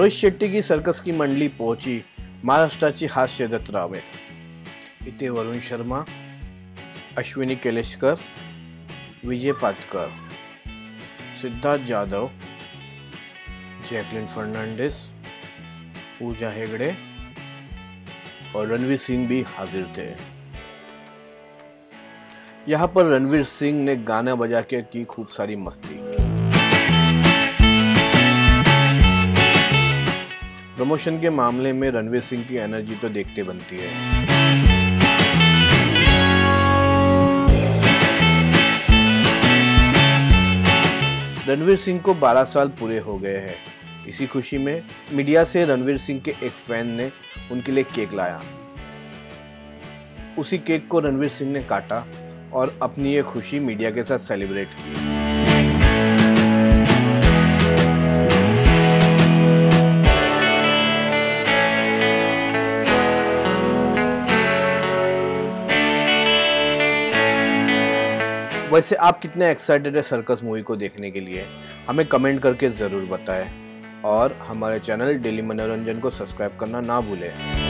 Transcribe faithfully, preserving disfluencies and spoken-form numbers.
रोहित शेट्टी की सर्कस की मंडळी पोहोची महाराष्ट्राची हास्य जत्रावे। इथे वरुण शर्मा, अश्विनी केलेस्कर, विजय पाटकर, सिद्धार्थ जाधव, जैकलिन फर्नांडिस, पूजा हेगड़े और रणवीर सिंह भी हाजिर थे। यहाँ पर रणवीर सिंह ने गाना बजा के की खूब सारी मस्ती। प्रमोशन के मामले में रणवीर सिंह की एनर्जी तो देखते बनती है। रणवीर सिंह को बारह साल पूरे हो गए हैं। इसी खुशी में मीडिया से रणवीर सिंह के एक फैन ने उनके लिए केक लाया। उसी केक को रणवीर सिंह ने काटा और अपनी ये खुशी मीडिया के साथ सेलिब्रेट की। वैसे आप कितने एक्साइटेड है सर्कस मूवी को देखने के लिए, हमें कमेंट करके ज़रूर बताएं और हमारे चैनल डेली मनोरंजन को सब्सक्राइब करना ना भूलें।